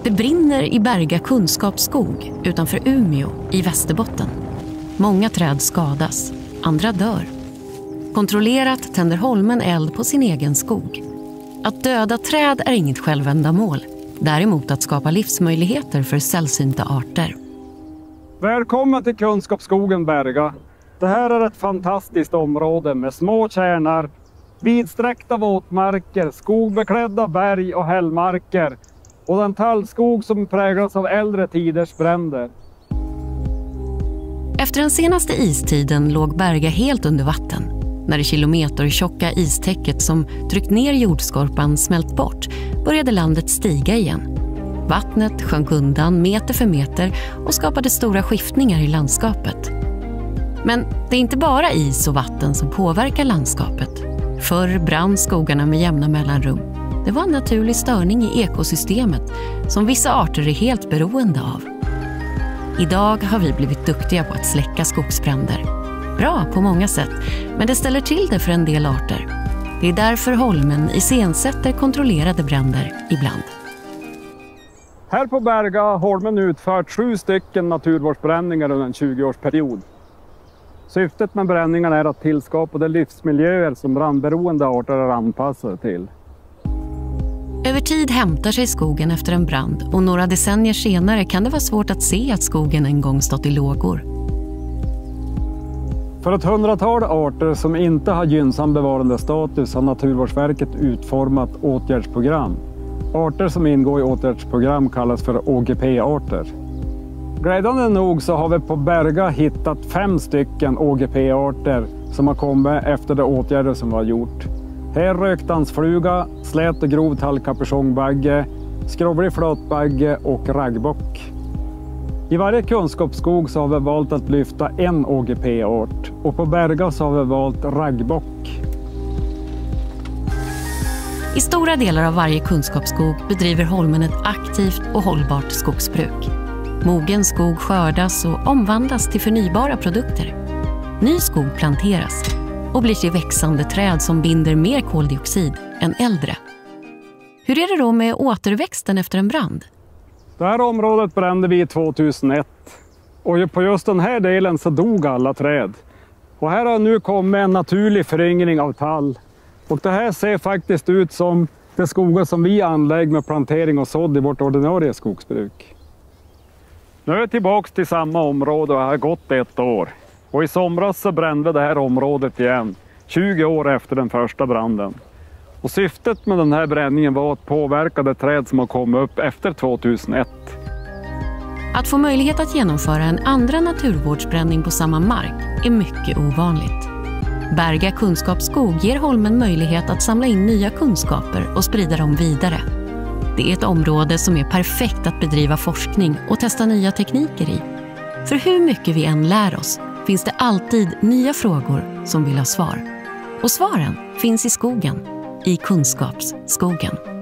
Det brinner i Berga kunskapsskog utanför Umeå i Västerbotten. Många träd skadas, andra dör. Kontrollerat tänder Holmen eld på sin egen skog. Att döda träd är inget självändamål. Däremot att skapa livsmöjligheter för sällsynta arter. Välkommen till Kunskapsskogen Berga. Det här är ett fantastiskt område med små tjärnar, vidsträckta våtmarker, skogbeklädda berg och hällmarker och en tallskog som präglas av äldre tiders bränder. Efter den senaste istiden låg Berga helt under vatten. När det kilometertjocka istäcket som tryckt ner jordskorpan smält bort började landet stiga igen. Vattnet sjönk undan meter för meter och skapade stora skiftningar i landskapet. Men det är inte bara is och vatten som påverkar landskapet. Förr brann skogarna med jämna mellanrum. Det var en naturlig störning i ekosystemet som vissa arter är helt beroende av. Idag har vi blivit duktiga på att släcka skogsbränder. Bra på många sätt, men det ställer till det för en del arter. Det är därför Holmen iscensätter kontrollerade bränder ibland. Här på Berga har Holmen utfört 7 stycken naturvårdsbränningar under en 20-årsperiod. Syftet med bränningarna är att tillskapa de livsmiljöer som brandberoende arter är anpassade till. Över tid hämtar sig skogen efter en brand och några decennier senare kan det vara svårt att se att skogen en gång stått i lågor. För ett 100-tal arter som inte har gynnsam bevarandestatus har Naturvårdsverket utformat åtgärdsprogram. Arter som ingår i åtgärdsprogram kallas för ÅGP-arter. Glädjande nog så har vi på Berga hittat 5 stycken ÅGP-arter som har kommit efter de åtgärder som vi har gjort. Här rökdansfluga, slät och grov tallkapuschongbagge, skrovlig flatbagge och raggbock. I varje kunskapsskog så har vi valt att lyfta en ÅGP-art och på Berga så har vi valt raggbock. I stora delar av varje kunskapsskog bedriver Holmen ett aktivt och hållbart skogsbruk. Mogen skog skördas och omvandlas till förnybara produkter. Ny skog planteras och blir till växande träd som binder mer koldioxid än äldre. Hur är det då med återväxten efter en brand? Det här området brände vi 2001 och på just den här delen så dog alla träd. Och här har nu kommit en naturlig föryngring av tall. Och det här ser faktiskt ut som de skogar som vi anlägger med plantering och sådd i vårt ordinarie skogsbruk. Nu är vi tillbaka till samma område och har gått 1 år. Och i somras så brände det här området igen, 20 år efter den första branden. Och syftet med den här bränningen var att påverka de träd som har kommit upp efter 2001. Att få möjlighet att genomföra en andra naturvårdsbränning på samma mark är mycket ovanligt. Berga kunskapsskog ger Holmen möjlighet att samla in nya kunskaper och sprida dem vidare. Det är ett område som är perfekt att bedriva forskning och testa nya tekniker i. För hur mycket vi än lär oss finns det alltid nya frågor som vill ha svar. Och svaren finns i skogen, i kunskapsskogen.